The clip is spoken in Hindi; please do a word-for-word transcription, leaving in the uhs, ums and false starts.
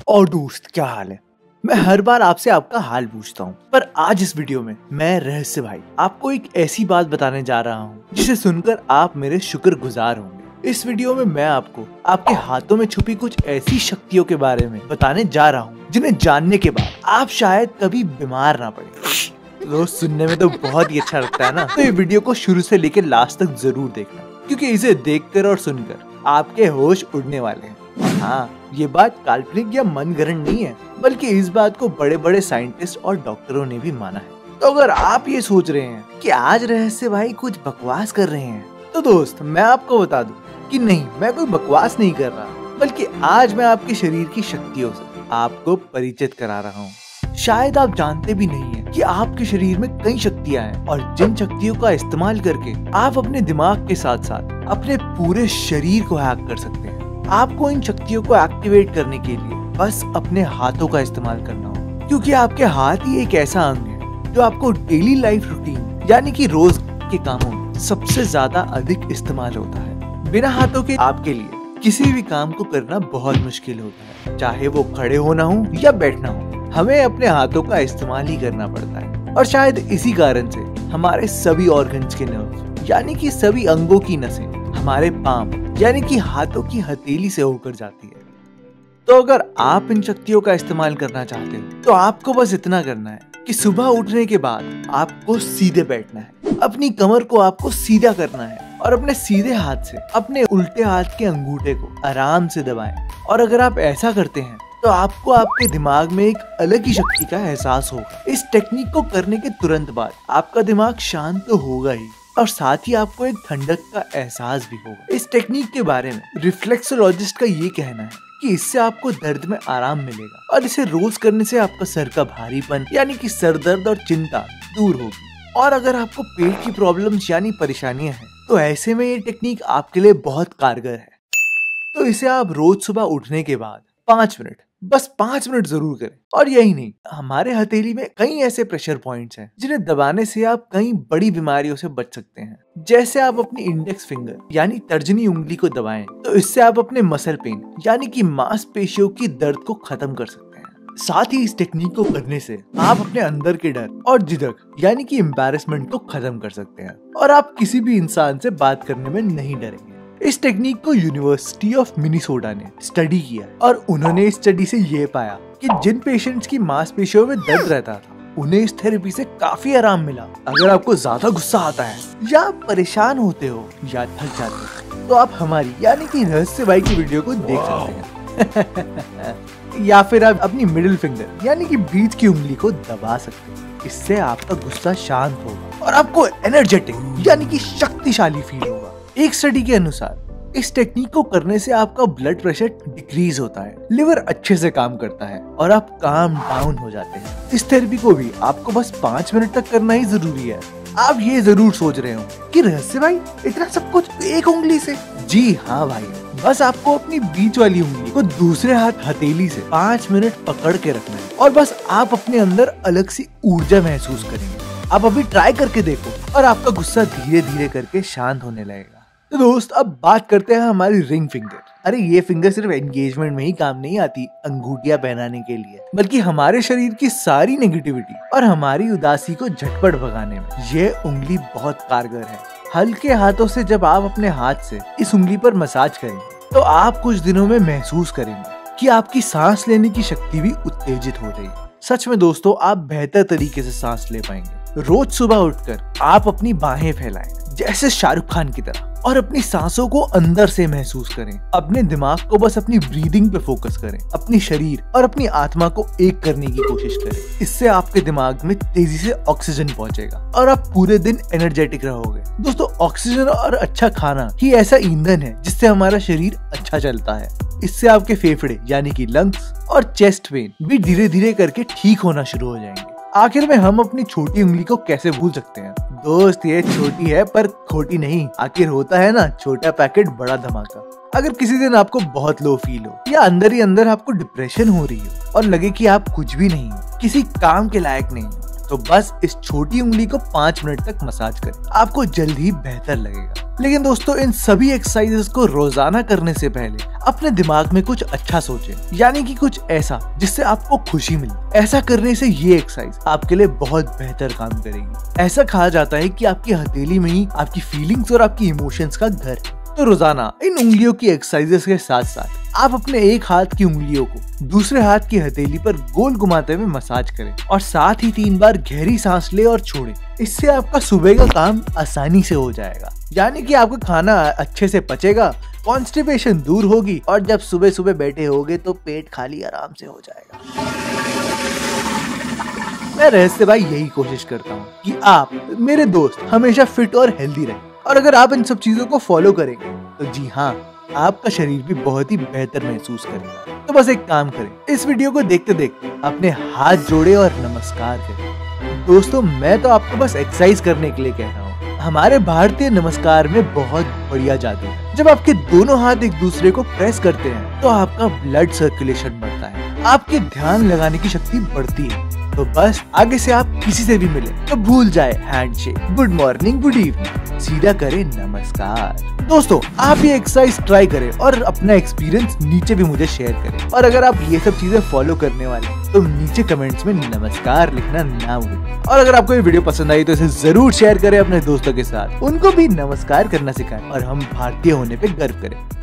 और दोस्त क्या हाल है। मैं हर बार आपसे आपका हाल पूछता हूँ, पर आज इस वीडियो में मैं रहस्य भाई आपको एक ऐसी बात बताने जा रहा हूँ जिसे सुनकर आप मेरे शुक्रगुजार होंगे। इस वीडियो में मैं आपको आपके हाथों में छुपी कुछ ऐसी शक्तियों के बारे में बताने जा रहा हूँ जिन्हें जानने के बाद आप शायद कभी बीमार ना पड़े। दोस्त सुनने में तो बहुत ही अच्छा लगता है ना, तो ये वीडियो को शुरू से लेकर लास्ट तक जरूर देखना, क्योंकि इसे देखकर और सुनकर आपके होश उड़ने वाले हैं। हाँ, ये बात काल्पनिक या मनगढ़ंत नहीं है, बल्कि इस बात को बड़े बड़े साइंटिस्ट और डॉक्टरों ने भी माना है। तो अगर आप ये सोच रहे हैं कि आज रहस्य भाई कुछ बकवास कर रहे हैं, तो दोस्त मैं आपको बता दूं कि नहीं, मैं कोई बकवास नहीं कर रहा, बल्कि आज मैं आपके शरीर की शक्तियों से आपको परिचित करा रहा हूँ। शायद आप जानते भी नहीं है कि आपके शरीर में कई शक्तियाँ हैं, और जिन शक्तियों का इस्तेमाल करके आप अपने दिमाग के साथ साथ अपने पूरे शरीर को हैक कर सकते हैं। आपको इन शक्तियों को एक्टिवेट करने के लिए बस अपने हाथों का इस्तेमाल करना हो, क्योंकि आपके हाथ ही एक ऐसा अंग है जो आपको डेली लाइफ रूटीन यानी कि रोज के कामों में सबसे ज्यादा अधिक इस्तेमाल होता है। बिना हाथों के आपके लिए किसी भी काम को करना बहुत मुश्किल होता है, चाहे वो खड़े होना हो या बैठना हो, हमें अपने हाथों का इस्तेमाल ही करना पड़ता है। और शायद इसी कारण से हमारे सभी ऑर्गन्स के नर्व यानी कि सभी अंगों की नसें हमारे पाम यानी कि हाथों की हथेली से होकर जाती है। तो अगर आप इन शक्तियों का इस्तेमाल करना चाहते हो तो आपको बस इतना करना है कि सुबह उठने के बाद आपको सीधे बैठना है, अपनी कमर को आपको सीधा करना है और अपने सीधे हाथ से अपने उल्टे हाथ के अंगूठे को आराम से दबाएं। और अगर आप ऐसा करते हैं तो आपको आपके दिमाग में एक अलग ही शक्ति का एहसास होगा। इस टेक्निक को करने के तुरंत बाद आपका दिमाग शांत तो होगा ही, और साथ ही आपको एक ठंडक का एहसास भी होगा। इस टेक्निक के बारे में रिफ्लेक्सोलॉजिस्ट का ये कहना है कि इससे आपको दर्द में आराम मिलेगा, और इसे रोज करने से आपका सर का भारीपन यानी कि सर दर्द और चिंता दूर होगी। और अगर आपको पेट की प्रॉब्लम्स यानी परेशानियां हैं, तो ऐसे में ये टेक्निक आपके लिए बहुत कारगर है। तो इसे आप रोज सुबह उठने के बाद पाँच मिनट बस पाँच मिनट जरूर करें। और यही नहीं, हमारे हथेली में कई ऐसे प्रेशर पॉइंट्स हैं जिन्हें दबाने से आप कई बड़ी बीमारियों से बच सकते हैं। जैसे आप अपनी इंडेक्स फिंगर यानी तर्जनी उंगली को दबाएं, तो इससे आप अपने मसल पेन यानी कि मांसपेशियों की दर्द को खत्म कर सकते हैं। साथ ही इस टेक्निक को करने से आप अपने अंदर के डर और झिझक यानी कि एम्बैरेसमेंट को खत्म कर सकते हैं, और आप किसी भी इंसान से बात करने में नहीं डरेंगे। इस टेक्निक को यूनिवर्सिटी ऑफ मिनीसोटा ने स्टडी किया, और उन्होंने इस स्टडी से ये पाया कि जिन पेशेंट्स की मांसपेशियों में दर्द रहता था, उन्हें इस थेरेपी से काफी आराम मिला। अगर आपको ज्यादा गुस्सा आता है या आप परेशान होते हो या थक जाते हो, तो आप हमारी यानी कि रहस्य भाई की वीडियो को देख सकते हैं। या फिर आप अपनी मिडिल फिंगर यानी कि बीच की उंगली को दबा सकते हैं। इससे आपका गुस्सा शांत होगा और आपको एनर्जेटिक यानी कि शक्तिशाली फील होगा। एक स्टडी के अनुसार इस टेक्निक को करने से आपका ब्लड प्रेशर डिक्रीज होता है, लिवर अच्छे से काम करता है और आप काम डाउन हो जाते हैं। इस थेरेपी को भी आपको बस पाँच मिनट तक करना ही जरूरी है। आप ये जरूर सोच रहे हो कि रहस्य भाई इतना सब कुछ एक उंगली से? जी हाँ भाई, बस आपको अपनी बीच वाली उंगली को दूसरे हाथ हथेली से पाँच मिनट पकड़ के रखना है, और बस आप अपने अंदर अलग सी ऊर्जा महसूस करेंगे। आप अभी ट्राई करके देखो और आपका गुस्सा धीरे धीरे करके शांत होने लगेगा। तो दोस्त अब बात करते हैं हमारी रिंग फिंगर। अरे ये फिंगर सिर्फ एंगेजमेंट में ही काम नहीं आती अंगूठियां पहनाने के लिए, बल्कि हमारे शरीर की सारी नेगेटिविटी और हमारी उदासी को झटपट भगाने में ये उंगली बहुत कारगर है। हल्के हाथों से जब आप अपने हाथ से इस उंगली पर मसाज करेंगे, तो आप कुछ दिनों में महसूस करेंगे कि आपकी सांस लेने की शक्ति भी उत्तेजित हो रही है। सच में दोस्तों, आप बेहतर तरीके से सांस ले पाएंगे। रोज सुबह उठकर आप अपनी बाहें फैलाएं जैसे शाहरुख खान की तरह, और अपनी सांसों को अंदर से महसूस करें। अपने दिमाग को बस अपनी ब्रीदिंग पे फोकस करें, अपनी शरीर और अपनी आत्मा को एक करने की कोशिश करें। इससे आपके दिमाग में तेजी से ऑक्सीजन पहुंचेगा और आप पूरे दिन एनर्जेटिक रहोगे। दोस्तों, ऑक्सीजन और अच्छा खाना ही ऐसा ईंधन है जिससे हमारा शरीर अच्छा चलता है। इससे आपके फेफड़े यानी कि लंग्स और चेस्ट पेन भी धीरे धीरे करके ठीक होना शुरू हो जाएंगे। आखिर में हम अपनी छोटी उंगली को कैसे भूल सकते हैं? दोस्त, ये छोटी है पर खोटी नहीं। आखिर होता है ना, छोटा पैकेट बड़ा धमाका। अगर किसी दिन आपको बहुत लो फील हो, या अंदर ही अंदर आपको डिप्रेशन हो रही हो और लगे कि आप कुछ भी नहीं, किसी काम के लायक नहीं, तो बस इस छोटी उंगली को पाँच मिनट तक मसाज करें, आपको जल्द ही बेहतर लगेगा। लेकिन दोस्तों, इन सभी एक्सरसाइजेस को रोजाना करने से पहले अपने दिमाग में कुछ अच्छा सोचें, यानी कि कुछ ऐसा जिससे आपको खुशी मिले। ऐसा करने से ये एक्सरसाइज आपके लिए बहुत बेहतर काम करेगी। ऐसा कहा जाता है कि आपकी हथेली में ही आपकी फीलिंग्स और आपकी इमोशंस का घर है। तो रोजाना इन उंगलियों की एक्सरसाइजेस के साथ साथ आप अपने एक हाथ की उंगलियों को दूसरे हाथ की हथेली पर गोल घुमाते हुए मसाज करें और साथ ही तीन बार गहरी सांस ले और छोड़ें। इससे आपका सुबह का काम आसानी से हो जाएगा, यानी कि आपका खाना अच्छे से पचेगा, कॉन्स्टिपेशन दूर होगी और जब सुबह सुबह बैठे होगे तो पेट खाली आराम से हो जाएगा। मैं रहस्य भाई यही कोशिश करता हूँ कि आप मेरे दोस्त हमेशा फिट और हेल्दी रहें, और अगर आप इन सब चीजों को फॉलो करेंगे तो जी हाँ, आपका शरीर भी बहुत ही बेहतर महसूस करेगा। तो बस एक काम करें, इस वीडियो को देखते देखते अपने हाथ जोड़े और नमस्कार करें। दोस्तों, मैं तो आपको बस एक्सरसाइज करने के लिए कह रहा हूँ। हमारे भारतीय नमस्कार में बहुत बढ़िया जादू है। जब आपके दोनों हाथ एक दूसरे को प्रेस करते हैं तो आपका ब्लड सर्कुलेशन बढ़ता है, आपके ध्यान लगाने की शक्ति बढ़ती है। तो बस आगे से आप किसी से भी मिले तो भूल जाए handshake, good morning, good evening, सीधा करें नमस्कार। दोस्तों, आप ये एक्सरसाइज ट्राई करें और अपना एक्सपीरियंस नीचे भी मुझे शेयर करें। और अगर आप ये सब चीजें फॉलो करने वाले तो नीचे कमेंट्स में नमस्कार लिखना ना भूलें। और अगर आपको ये वीडियो पसंद आई तो इसे जरूर शेयर करें अपने दोस्तों के साथ, उनको भी नमस्कार करना सिखाएं और हम भारतीय होने पे गर्व करें।